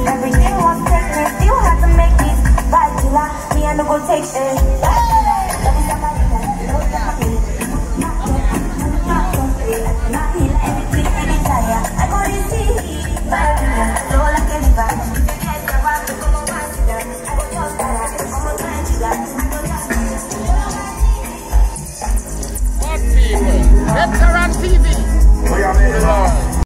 Everything was taken, you had to make me fight till me I no go take it.